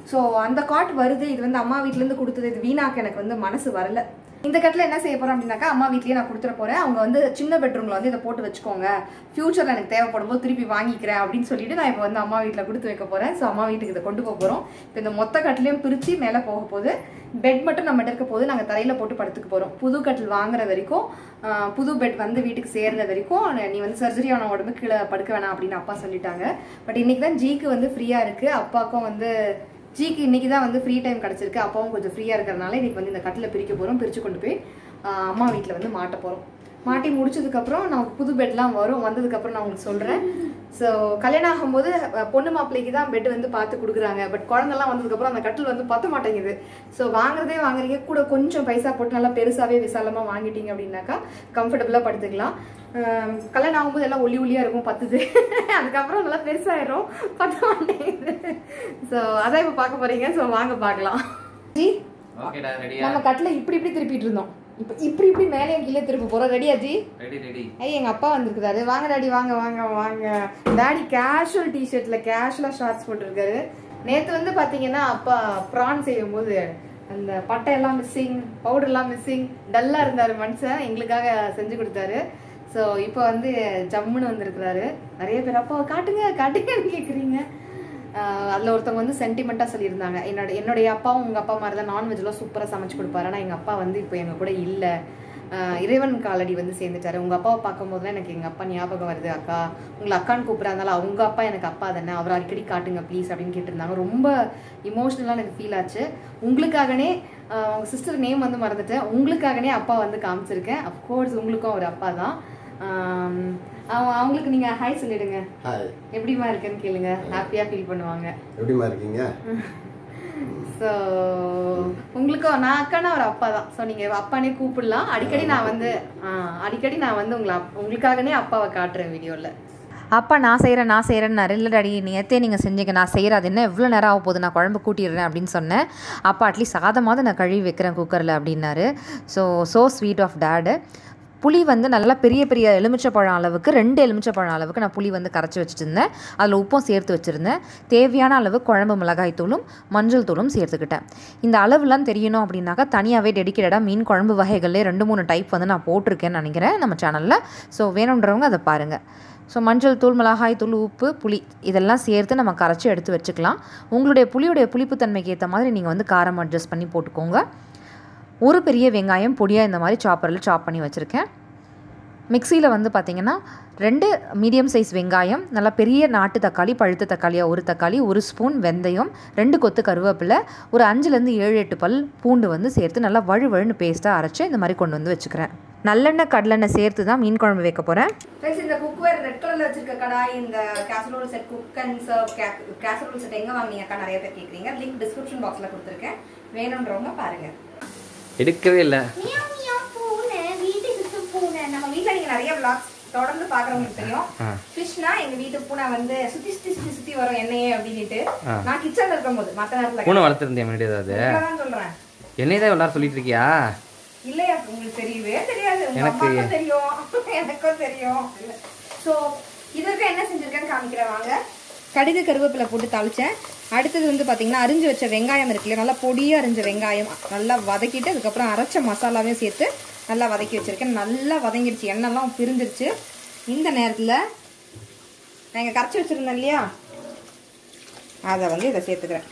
ஸோ அந்த காட் வருது, இது வந்து அம்மா வீட்டிலேருந்து கொடுத்தது, இது வீணாக்க எனக்கு வந்து மனசு வரல. இந்த கட்டில் என்ன செய்ய போகிறோம் அப்படின்னாக்கா, அம்மா வீட்லேயே நான் கொடுத்துட போகிறேன். அவங்க வந்து சின்ன பெட்ரூமில் வந்து இதை போட்டு வச்சுக்கோங்க, ஃபியூச்சரில் எனக்கு தேவைப்படும் போது திருப்பி வாங்கிக்கிறேன் அப்படின்னு சொல்லிட்டு நான் இப்போ வந்து அம்மா வீட்டில் கொடுத்து வைக்க போகிறேன். ஸோ அம்மா வீட்டுக்கு இதை கொண்டு போக போகிறோம். இப்போ இந்த மொத்த கட்டிலையும் பிரித்து மேலே போக போகுது. பெட் மட்டும் நம்ம இருக்க போது நாங்கள் தரையில் போட்டு படுத்துக்க போகிறோம். புது கட்டில் வாங்குற வரைக்கும், புது பெட் வந்து வீட்டுக்கு சேர்ற வரைக்கும் நீ வந்து சர்ஜரி ஆன உடம்பு கீழே படுக்க வேணாம் அப்படின்னு அப்பா சொல்லிட்டாங்க. பட் இன்னைக்கு தான் ஜிக்கு வந்து ஃப்ரீயாக இருக்குது, அப்பாவுக்கும் வந்து ஜிக்கு இன்னைக்கு தான் வந்து ஃப்ரீ டைம் கிடச்சிருக்கு. அப்பாவும் கொஞ்சம் ஃப்ரீயாக இருக்கிறதுனால இன்னைக்கு வந்து இந்த கட்டில் பிரிக்க போகிறோம். பிரித்து கொண்டு போய் அம்மா வீட்டில் வந்து மாட்ட போகிறோம். மாட்டி முடிச்சதுக்கப்புறம் நமக்கு புது பெட்லாம் வரும், வந்ததுக்கப்புறம் நான் உங்களுக்கு சொல்கிறேன். ஸோ கல்யாணம் ஆகும்போது பொண்ணு மாப்பிள்ளைக்கு தான் பெட் வந்து பார்த்து கொடுக்குறாங்க. பட் குழந்தைலாம் வந்ததுக்கப்புறம் அந்த கட்டில் வந்து பத்த மாட்டேங்குது. ஸோ வாங்குறீங்க கூட கொஞ்சம் பைசா போட்டு நல்லா பெருசாகவே விசாலமாக வாங்கிட்டீங்க அப்படின்னாக்கா கம்ஃபர்டபுளாக படுத்துக்கலாம். கல்யாணம் ஆகும்போது எல்லாம் ஒல்லியாக இருக்கும், பத்துது. அதுக்கப்புறம் நல்லா பெருசாகிடும், பத்த மாட்டேங்குது. ஸோ அதான் இப்போ பார்க்க போகிறீங்க. ஸோ வாங்க பார்க்கலாம். ஜி நம்ம கட்டில் இப்படி திருப்பிட்டு இருந்தோம், இப்போ இப்படி மேலே கீழே திருப்ப போகிறோம். ரெடியா ஜி? ரெடி. எங்கள் அப்பா வந்திருக்குறாரு. வாங்க டாடி, வாங்க. டாடி கேஷுவல் டிஷர்ட்டில் கேஷுவலாக ஷார்ட்ஸ் போட்டிருக்காரு. நேற்று வந்து பார்த்தீங்கன்னா அப்பா ப்ரான் செய்யும் போது அந்த பட்டையெல்லாம் மிஸ்ஸிங், பவுடர்லாம் மிஸ்ஸிங், டல்லாக இருந்தார் மனுஷன். எங்களுக்காக செஞ்சு கொடுத்தாரு. ஸோ இப்போ வந்து ஜம்முன்னு வந்திருக்கிறாரு. நிறைய பேர் அப்பாவை காட்டுங்கன்னு கேட்குறீங்க. அதில் ஒருத்தவங்க வந்து சென்டிமெண்ட்டாக சொல்லியிருந்தாங்க, என்னுடைய அப்பாவும் உங்கள் அப்பா மாதிரி தான் நான்வெஜ்லாம் சூப்பராக சமைச்சு கொடுப்பாரு, ஆனால் எங்கள் அப்பா வந்து இப்போ எங்கள் கூட இல்லை, இறைவன் காலடி வந்து சேர்ந்துட்டாரு. உங்கள் அப்பாவை பார்க்கும் போதுலாம் எனக்கு எங்கள் அப்பா ஞாபகம் வருது. அக்கா உங்களை அக்கான்னு கூப்பிட்றாருந்தால அவங்க அப்பா எனக்கு அப்பா தானே, அவர் அடிக்கடி காட்டுங்க ப்ளீஸ் அப்படின்னு கேட்டிருந்தாங்க. ரொம்ப இமோஷ்னலாக எனக்கு ஃபீல் ஆச்சு. உங்களுக்காகனே உங்கள் சிஸ்டர் நேம் வந்து மறந்துட்டேன், உங்களுக்காகனே அப்பா வந்து காமிச்சிருக்கேன். அஃப்கோர்ஸ் உங்களுக்கும் அவர் அப்பா தான். அவங்களுக்கு நீங்க ஹாய் சொல்லிடுங்க. ஹாய், எப்படிமா இருக்குன்னு கேளுங்க, ஹாப்பியா ஃபீல் பண்ணுவாங்க. எப்படிமா இருக்கீங்க? ஸோ உங்களுக்கும் நான் அக்கானா ஒரு அப்பா தான். ஸோ நீங்க அப்பானே கூப்பிடலாம். அடிக்கடி நான் வந்து உங்களுக்காகனே அப்பாவை காட்டுறேன் வீடியோவில். அப்பா நான் செய்கிறேன்னு இல்லை டாடி நேற்றே நீங்கள் செஞ்சீங்க, நான் செய்கிறேன், அது என்ன எவ்வளோ நேரம் ஆக போகுது, நான் குழம்பு கூட்டிடுறேன் அப்படின்னு சொன்னேன். அப்பா அட்லீஸ்ட் சாதமாவது நான் கழுவி வைக்கிறேன் குக்கரில் அப்படின்னாரு. So sweet of dad. புளி வந்து நல்லா பெரிய எலுமிச்சப்பழம் அளவுக்கு 2 எலுமிச்சப்பழம் அளவுக்கு நான் புளி வந்து கரைச்சி வச்சுட்டு இருந்தேன். அதில் உப்பும் சேர்த்து வச்சுருந்தேன். தேவையான அளவு குழம்பு மிளகாய் தூளும் மஞ்சள் தூளும் சேர்த்துக்கிட்டேன். இந்த அளவுலாம் தெரியணும் அப்படின்னாக்கா தனியாகவே டெடிக்கேட்டடாக மீன் குழம்பு வகைகளே 2-3 டைப் வந்து நான் போட்டிருக்கேன்னு நினைக்கிறேன் நம்ம சேனலில். ஸோ வேணுன்றவங்க அதை பாருங்கள். ஸோ மஞ்சள் தூள், மிளகாய் தூள், உப்பு, புளி இதெல்லாம் சேர்த்து நம்ம கரைச்சி எடுத்து வச்சுக்கலாம். உங்களுடைய புளியுடைய புளிப்புத்தன்மைக்கு ஏற்ற மாதிரி நீங்கள் வந்து காரம் அட்ஜஸ்ட் பண்ணி போட்டுக்கோங்க. ஒரு பெரிய வெங்காயம் பொடியாக இந்த மாதிரி சாப்பரில் சாப் பண்ணி வச்சுருக்கேன். மிக்சியில் வந்து பார்த்திங்கன்னா 2 மீடியம் சைஸ் வெங்காயம், நல்லா பெரிய நாட்டு தக்காளி, பழுத்த தக்காளியாக 1 தக்காளி, 1 ஸ்பூன் வெந்தயம், 2 கொத்து கருவேப்பிலை, ஒரு 5-7 பல் பூண்டு வந்து சேர்த்து நல்லா வழுவழுன்னு பேஸ்ட்டாக அரைச்சி இந்த மாதிரி கொண்டு வந்து வச்சுக்கிறேன். நல்லெண்ணெய் கடலெண்ணெய் சேர்த்து தான் மீன் குழம்பு வைக்க போகிறேன். இந்த குக்வேர் ரெட் கலரில் வச்சிருக்க கடாய், இந்த casserole set, cook and serve casserole set எங்கே வாங்கினீங்கக்கா நிறைய பேர் கேட்குறீங்க. லிங்க் டிஸ்கிரிப்ஷன் பாக்ஸில் கொடுத்துருக்கேன், வேணுன்றவங்க பாருங்கள். எடுக்கவே இல்லை. நம்ம வீட்டில் நீங்கள் நிறைய விளாக்ஸ் தொடர்ந்து பார்க்குறவங்களுக்கு தெரியும். ஃபிஷ்னா எங்கள் வீட்டு பூனை வந்து சுற்றி வரும் என்னையே அப்படின்ட்டு. நான் கிச்சனில் இருக்கும்போது மற்ற நேரத்தில் பூனை வளர்த்துருந்தேன் முன்னாடி. ஏதாவது சொல்கிறேன், என்னையே தான் எல்லாரும் சொல்லிட்டு இருக்கியா? இல்லையா, உங்களுக்கு தெரியவே தெரியாது, எனக்கு தெரியும், எனக்கும் தெரியும். ஸோ இதற்கு என்ன செஞ்சுருக்கேன்னு காமிக்கிறேன் வாங்க. கடுகு கருவேப்பிலை போட்டு தாளிச்சேன். அடுத்தது வந்து பார்த்தீங்கன்னா அரிஞ்சு வச்ச வெங்காயம் இருக்குல்லையா, நல்லா பொடியாக அரிஞ்ச வெங்காயம் நல்லா வதக்கிட்டு அதுக்கப்புறம் அரைச்ச மசாலாவையும் சேர்த்து நல்லா வதக்கி வச்சுருக்கேன். நல்லா வதங்கிடுச்சு, எண்ணெய்லாம் பிரிஞ்சிருச்சு. இந்த நேரத்தில் நான் இங்கே கரைச்சி வச்சுருந்தேன் இல்லையா, அதை வந்து இதை சேர்த்துக்கிறேன்.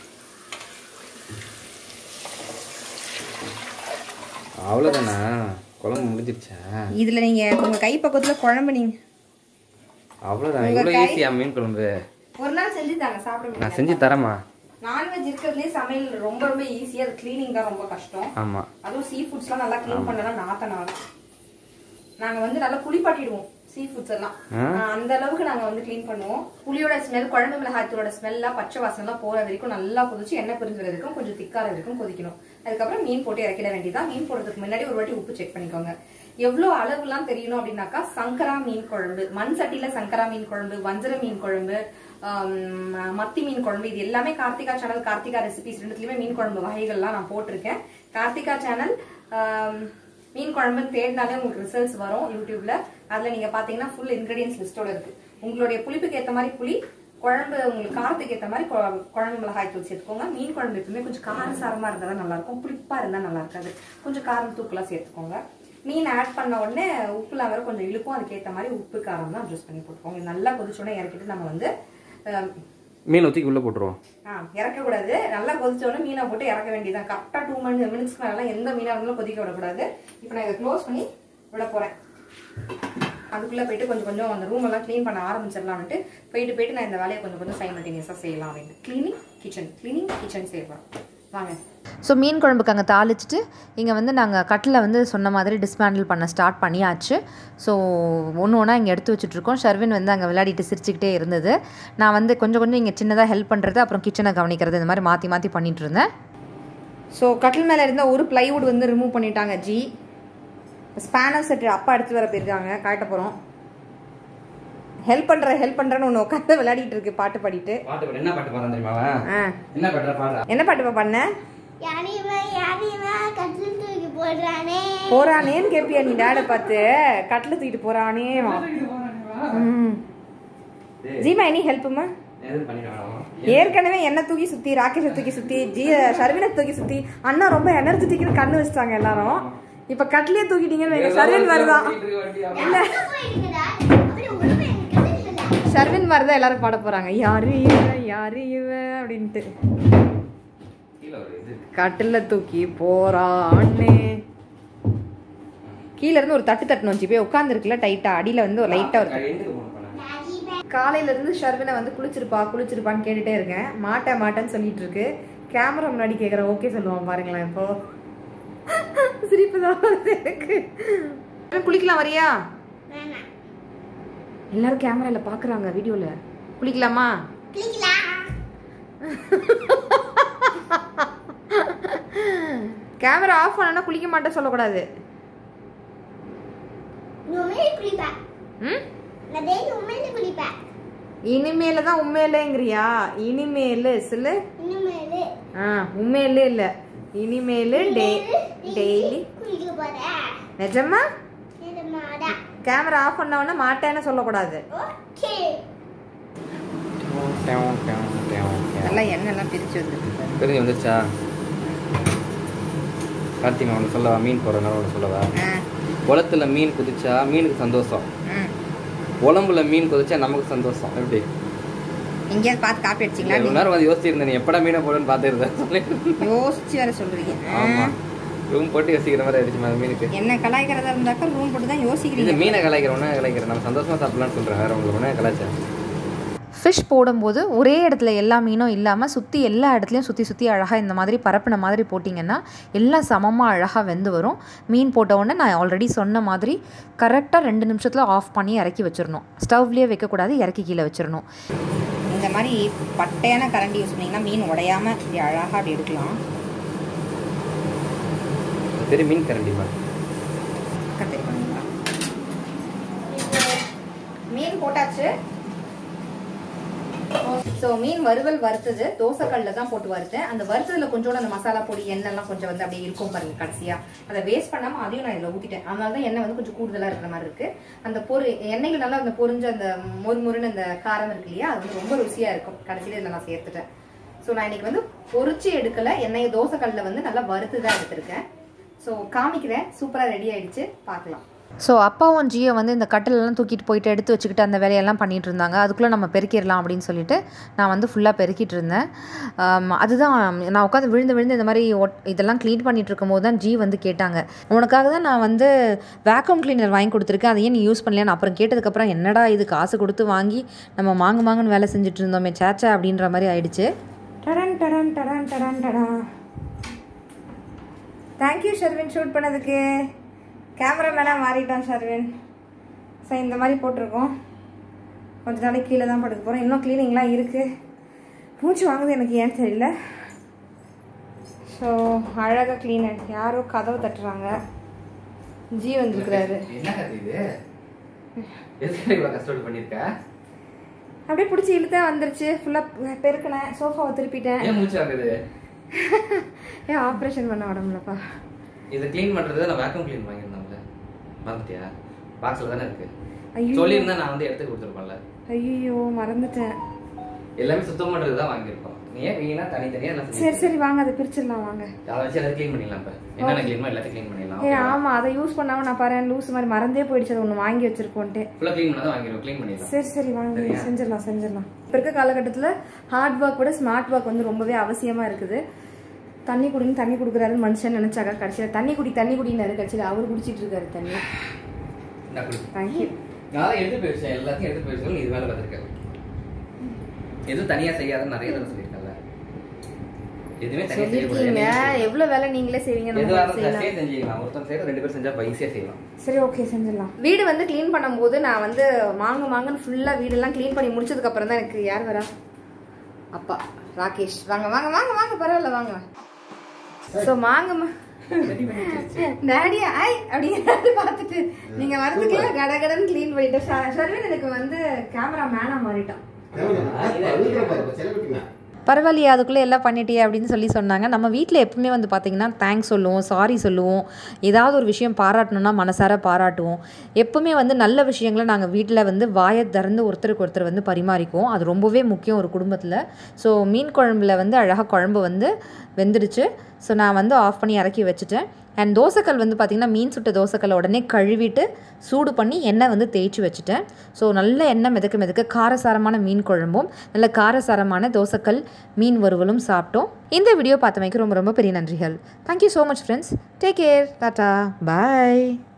அவ்வளோதானா? குழம்பு முடிஞ்சிருச்சா? இதில் நீங்கள் உங்கள் கை பக்கத்தில் குழம்பு நீங்கள் அவ்வளோதான். இவ்வளோ ஈஸியா மீன் குழம்பு? ஒரு நாள் செஞ்சு தாங்க, சாப்பிடுங்க. நான் செஞ்சு தரேம்மா. நான்வெஜ் இருக்கிறதுலே சமையல் ரொம்ப ஈஸியா, அது கிளீனிங் தான் ரொம்ப கஷ்டம். ஆமா, அதுவும் சீ ஃபுட்ஸ்லாம் நல்லா கிளீன் பண்ணலாம். நாங்க வந்து நல்லா குளிப்பாட்டிடுவோம் சீ ஃபுட்ஸ் எல்லாம், அந்த அளவுக்கு நாங்க வந்து கிளீன் பண்ணுவோம். புளியோட ஸ்மெல், குழம்பு மிளகாய் தூளோட ஸ்மெல்லாம், பச்சை வாசனை எல்லாம் போற வரைக்கும் நல்லா கொதிச்சு எண்ணெய் பிரிஞ்சு வரைக்கும் கொஞ்சம் திக்கார வரைக்கும் கொதிக்கணும். அதுக்கப்புறம் மீன் போட்டு இறக்கிட வேண்டியதான். மீன் போடுறதுக்கு முன்னாடி ஒரு வாட்டி உப்பு செக் பண்ணிக்கோங்க. எவ்வளவு அளவுலாம் தெரியணும் அப்படின்னாக்கா, சங்கரா மீன் குழம்பு, மண் சட்டியில சங்கரா மீன் குழம்பு, வஞ்சர மீன் குழம்பு, மத்தி மீன் குழம்பு, இது எல்லாமே கார்த்திகா சேனல், கார்த்திகா ரெசிபிஸ் ரெண்டுத்துலயுமே மீன் குழம்பு வகைகள்லாம் நான் போட்டிருக்கேன். கார்த்திகா சேனல் மீன் குழம்புன்னு தேடினாலே உங்களுக்கு ரிசல்ட்ஸ் வரும் யூடியூப்ல. அதுல நீங்க பாத்தீங்கன்னா ஃபுல் இன்கிரீடியன்ஸ் லிஸ்டோட இருக்கு. உங்களுடைய புளிப்புக்கு ஏற்ற மாதிரி புளி, குழம்பு உங்களுக்கு காரத்துக்கு ஏற்ற மாதிரி குழம்பு மிளகாய் தூள் சேர்த்துக்கோங்க. மீன் குழம்பு எப்பவுமே கொஞ்சம் காரசாரமாக இருந்தால் தான் நல்லாயிருக்கும், புளிப்பாக இருந்தால் நல்லா இருக்காது. கொஞ்சம் காரம் தூக்கெல்லாம் சேர்த்துக்கோங்க. மீன் ஆட் பண்ண உடனே உப்புலாம் வேற கொஞ்சம் இழுக்கும், அதுக்கேற்ற மாதிரி உப்பு காரம் தான் அட்ஜஸ்ட் பண்ணி போட்டுக்கோங்க. நல்லா கொதிச்சோடனே இறக்கிட்டு நம்ம வந்து மீன் ஊற்றி உள்ளே போட்டுருவோம். இறக்கக்கூடாது. நல்லா கொதிச்சோடனே மீனை போட்டு இறக்க வேண்டியதான். கரெக்டாக 2 மினிட்ஸ்க்கு மேலாம் எந்த மீனாக இருந்தாலும் கொதிக்க விடக்கூடாது. இப்போ நான் இதை க்ளோஸ் பண்ணி விட போகிறேன். அதுக்குள்ளே போயிட்டு கொஞ்சம் அந்த ரூம் எல்லாம் க்ளீன் பண்ண ஆரம்பிச்சிடலான்ட்டு போயிட்டு நான் இந்த வேலையை கொஞ்சம் சைமல்டேனியஸாக செய்யலாம் அப்படின்ட்டு. கிளீனிங் கிச்சன் செய்யலாம் வாங்க. ஸோ மீன் குழம்புக்கு அங்கே தாளிச்சிட்டு இங்கே வந்து நாங்கள் கட்டில் வந்து சொன்ன மாதிரி டிஸ்மேண்டில் பண்ண ஸ்டார்ட் பண்ணியாச்சு. ஸோ ஒன்று ஒன்றா இங்கே எடுத்து வச்சுட்ருக்கோம். ஷர்வின் வந்து அங்கே விளையாடிட்டு சிரிச்சுக்கிட்டே இருந்தது. நான் வந்து கொஞ்சம் இங்கே சின்னதாக ஹெல்ப் பண்ணுறது, அப்புறம் கிச்சனை கவனிக்கிறது, இந்த மாதிரி மாற்றி பண்ணிட்டு இருந்தேன். ஸோ கட்டில் மேலே இருந்த ஒரு பிளைவுட் வந்து ரிமூவ் பண்ணிட்டாங்க ஜி. ஸ்பேனர் செட்டு அப்பா எடுத்து வர போயிருக்காங்க, காட்ட போகிறோம். ஹெல்ப் பண்ணுறேன்னு ஒன்று உட்காந்து விளையாடிட்டு இருக்கு, பாட்டு பாடிட்டு. என்ன பாட்டு பாடுறேன் தெரியுமா? என்ன பாட்டு பண்ண போறானேன்னு கேப்பியா நீ டேட பார்த்து? கட்டில தூக்கிட்டு போறானே. ஜீமா எனி ஹெல்ப்புமா? ஏற்கனவே என்ன தூக்கி சுத்தி, ராகேஷை தூக்கி சுத்தி, ஷர்வினை தூக்கி சுத்தி, அண்ணா ரொம்ப எனர்ஜெட்டிக்னு கண்ணு வச்சுட்டாங்க எல்லாரும். இப்ப கட்டிலே தூக்கிட்டீங்கன்னு ஷர்வின் வருதான் இல்ல, ஷர்வின் மாதிரிதான் எல்லாரும் பாட போறாங்க. யாரு இவ அப்படின்ட்டு. கட்டில தூக்கி போறானே. கீழ இருந்து ஒரு தட்டு வச்சு போய் உட்கார்ந்து இருக்குல்ல டைட்டா, அடியில வந்து ஒரு லைட்டா ஒரு காலையில இருந்து ஷர்வினை வந்து குளிச்சிருப்பான்னு கேட்டுட்டே இருக்கேன். மாட்டேன்னு சொல்லிட்டு இருக்கு. கேமரா முன்னாடி கேக்குறேன், ஓகே சொல்லுவான் பாருங்களேன். இப்போ சிரிப்பு தான் எனக்கு. குளிக்கலாம் வரியா? எல்லாரும் கேமரால பாக்குறாங்க, வீடியோல. குளிக்கலாமா? கேமரா ஆஃப் பண்ணா குளிக்க மாட்டேன் சொல்லக்கூடாது. இனிமேல தான் உண்மையிலேங்கிறியா? இனிமேலு சொல்லு. உண்மையிலே இல்ல, இனிமேலு டெய்லி. நிஜமா? கேமரா ஆஃப் பண்ண உடனே மாட்டேன்னு சொல்லக்கூடாது. நல்லா எண்ணெய்லாம் பிரிச்சு வந்துருச்சா? கார்த்திகா ஒன்று சொல்லவா? மீன் போடுறதுனால ஒன்று சொல்லவா? குளத்துல மீன் குதிச்சா மீனுக்கு சந்தோஷம், உடம்புல மீன் குதிச்சா நமக்கு சந்தோஷம். எப்படி எங்கேயாவது பார்த்து காப்பி அடிச்சிங்களா? ஒரு நேரம் வந்து யோசிச்சிருந்தேன், நீ எப்படா மீனை போடுன்னு பார்த்துருந்தேன். யோசிச்சு வேற சொல்றீங்க. ஆமா, ரூம் போட்டு யோசிக்கிற மாதிரி ஆயிடுச்சு மீனுக்கு. என்ன கலாய்க்கிறதா இருந்தாக்கா ரூம் போட்டு தான் யோசிக்கிறீங்க. இது மீனை கலாய்க்கிறேன், நம்ம சந்தோஷமா சாப்பிடலாம்னு சொல்றேன். வேற உங்களுக்கு ஒன்றா கலாய்ச்சேன். ஃபிஷ் போடும்போது ஒரே இடத்துல எல்லா மீனும் இல்லாமல் சுற்றி எல்லா இடத்துலையும் சுற்றி அழகாக இந்த மாதிரி பரப்பின மாதிரி போட்டிங்கன்னா எல்லாம் சமமாக அழகாக வெந்து வரும். மீன் போட்ட உடனே நான் ஆல்ரெடி சொன்ன மாதிரி கரெக்டாக 2 நிமிஷத்தில் ஆஃப் பண்ணி இறக்கி வச்சிடணும். ஸ்டவ்லேயே வைக்கக்கூடாது, இறக்கி கீழே வச்சிடணும். இந்த மாதிரி பட்டையான கரண்டி யூஸ் பண்ணிங்கன்னா மீன் உடையாமல் இப்படி அழகாக அப்படி எடுக்கலாம். சரி, மீன் கரண்டிமா கற்றுக்கலாம். மீன் போட்டாச்சு. ஸோ மீன் வறுவல் வறுத்தது தோசைக்கல்லில் தான் போட்டு வறுத்தேன். அந்த வறுத்ததில் கொஞ்சோட அந்த மசாலா பொடி எண்ணெய்லாம் கொஞ்சம் வந்து அப்படியே இருக்கும் பாருங்க. கடைசியாக அதை வேஸ்ட் பண்ணாமல் அதையும் நான் இதில் ஊற்றிட்டேன். அதனால தான் எண்ணெய் வந்து கொஞ்சம் கூடுதலாக இருக்கிற மாதிரி இருக்குது. அந்த எண்ணெயில் நல்லா அந்த பொரிஞ்ச அந்த மொறுன்னு அந்த காரம் இருக்கு இல்லையா, அது வந்து ரொம்ப ருசியாக இருக்கும். கடைசியில் இதில் நான் சேர்த்துட்டேன். ஸோ நான் இன்னைக்கு வந்து பொரிச்சு எடுக்கலை, எண்ணெயை தோசைக்கல்லில் வந்து நல்லா வறுத்து தான் எடுத்திருக்கேன். ஸோ காமிக்கிறேன். சூப்பராக ரெடி ஆகிடுச்சு, பார்க்கலாம். ஸோ அப்பாவும் ஜியோ வந்து இந்த கட்டிலெல்லாம் தூக்கிட்டு போயிட்டு எடுத்து வச்சுக்கிட்டு அந்த வேலையெல்லாம் பண்ணிகிட்டு இருந்தாங்க. அதுக்குள்ளே நம்ம பெருக்கிடலாம் அப்படின்னு சொல்லிட்டு நான் வந்து ஃபுல்லாக பெருக்கிட்டு இருந்தேன். அதுதான் நான் உட்காந்து விழுந்து இந்த மாதிரி இதெல்லாம் க்ளீன் பண்ணிகிட்டு இருக்கும் போது தான் ஜி வந்து கேட்டாங்க, உனக்காக தான் நான் வந்து வேக்யூம் கிளீனர் வாங்கி கொடுத்துருக்கேன், அதை ஏன் நீ யூஸ் பண்ணலையான்னு. அப்புறம் கேட்டதுக்கப்புறம் என்னடா இது காசு கொடுத்து வாங்கி நம்ம மாங்குன்னு வேலை செஞ்சுட்டு இருந்தோமே சேச்சா அப்படின்ற மாதிரி ஆயிடுச்சு. தேங்க்யூ ஷர்வின் ஷூட் பண்ணதுக்கு. கேமராமேனாக மாறிட்டான் ஷர்வின். ஸோ இந்த மாதிரி போட்டிருக்கோம். கொஞ்ச நாளைக்கு கீழே தான் படுக்க போகிறோம். இன்னும் க்ளீனிங்லாம் இருக்குது. மூச்சு வாங்குது எனக்கு, ஏன்னு தெரியல. ஸோ அழகாக க்ளீனர். யாரோ கதவை தட்டுறாங்க. ஜி வந்துருக்குறாரு. அப்படியே பிடிச்சி இழுத்தேன், வந்துருச்சு. ஃபுல்லாக பெருக்கினேன், சோஃபாவை திருப்பிட்டேன். ஏன் ஆப்ரேஷன் பண்ண உடம்புலப்பா. இத க்ளீன் பண்றது நான் வேக்யூம் க்ளீன் வாங்கிருந்தேன்ல, மறந்துட்டியா? பாக்ஸ்ல தானே இருக்கு. சொல்லிருந்தா நான் வந்து எடுத்து கொடுத்துருப்பேன்ல. ஐயோ மறந்துட்டேன். எல்லாமே சுத்தம் பண்றது தான் வாங்கியிருக்கோம். நீ ஏன் வீணா தனித்தனியா எல்லாம் சரி சரி வாங்க அதை பிரிச்சிடலாம் வாங்க. அதை வச்சு எல்லாத்தையும் க்ளீன் பண்ணிடலாம். இப்போ என்னென்ன க்ளீன் எல்லாத்தையும் க்ளீன் பண்ணிடலாம். ஆமா அதை யூஸ் பண்ணாம நான் பாரு லூஸ் மாதிரி மறந்தே போயிடுச்சு. ஒன்று வாங்கி வச்சிருக்கோன்ட்டு ஃபுல்லாக க்ளீன் பண்ணாதான் வாங்கிடுவோம். க்ளீன் பண்ணிடலாம். சரி சரி வாங்க செஞ்சிடலாம். இப்போ இருக்க காலகட்டத்தில் ஹார்ட் ஒர்க் விட ஸ்மார்ட் ஒர்க் வந்து ரொம்பவே அவசியமா இருக்குது. தண்ணி குடின்னு தண்ணி கொடுக்குறாருன்னு மனுஷன் நினைச்சாக்கா கடைசியில் தண்ணி குடினாரு. கடைசியில் அவர் குடிச்சிட்டு இருக்காரு தண்ணி. தேங்க்யூ. நான் எடுத்து போயிடுச்சேன், எல்லாத்தையும் எடுத்து போயிடுச்சு. இது வேலை பார்த்துருக்கேன். எதுவும் தனியா செய்யாத நிறைய தடவை சொல்லியிருக்கேன்ல. எதுவுமே தனியா செய்யக்கூடாது. எவ்வளவு வேலை நீங்களே செய்வீங்க. செஞ்சுக்கலாம். ஒருத்தர் செய்யற 2 பேர் செஞ்சா ஈஸியா செய்யலாம். சரி ஓகே செஞ்சிடலாம். வீடு வந்து க்ளீன் பண்ணும்போது நான் வந்து மாங்கன்னு ஃபுல்லா வீடெல்லாம் க்ளீன் பண்ணி முடிச்சதுக்கு அப்புறம் தான் எனக்கு யார் வரா, அப்பா ராகேஷ். வாங்க வாங்க வாங்க வாங்க பரவாயில்ல வாங்க. ஸோ மாங்கம்மா டேடி ஐ அப்படிங்கிறது பார்த்துட்டு நீங்க வரதுக்குள்ள கடகடன்னு க்ளீன் பண்ணிட்டு சர்வீன் எனக்கு வந்து கேமரா மேனா மாறிட்டான். பரவாயில்லையா அதுக்குள்ளே எல்லாம் பண்ணிட்டே அப்படின்னு சொன்னாங்க. நம்ம வீட்டில் எப்பவுமே வந்து பார்த்திங்கன்னா தேங்க்ஸ் சொல்லுவோம், சாரி சொல்லுவோம், ஏதாவது ஒரு விஷயம் பாராட்டணும்னா மனசார பாராட்டுவோம். எப்பவுமே வந்து நல்ல விஷயங்களை நாங்கள் வீட்டில் வந்து வாயை திறந்து ஒருத்தருக்கு ஒருத்தர் வந்து பரிமாறிக்குவோம். அது ரொம்பவே முக்கியம் ஒரு குடும்பத்தில். ஸோ மீன் குழம்புல வந்து அழகாக குழம்பு வந்து வெந்துடுச்சு. ஸோ நான் வந்து ஆஃப் பண்ணி இறக்கி வச்சுட்டேன். அண்ட் தோசைக்கல் வந்து பார்த்திங்கன்னா மீன் சுட்ட தோசைக்கல்லை உடனே கழுவிட்டு சூடு பண்ணி எண்ணெய் வந்து தேய்ச்சி வச்சுட்டேன். ஸோ நல்ல எண்ணெய் மிதக்க காரசாரமான மீன் குழம்பும் நல்ல காரசாரமான தோசைக்கல் மீன் வறுவலும் சாப்பிட்டோம். இந்த வீடியோ பார்த்தமைக்கு ரொம்ப ரொம்ப பெரிய நன்றிகள். Thank you so much friends. Take care. Tata பாய்.